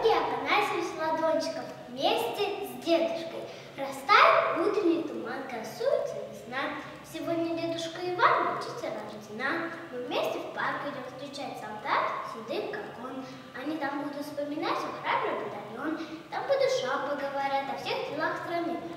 Ноги опанасились в ладончиках вместе с дедушкой. Растаял утренний туман, красуется весна. Сегодня дедушка Иван учится Рождена. Мы вместе в парк идем встречать солдат, седых, как он. Они там будут вспоминать их храбрый батальон. Там по душам поговорят о всех делах страны.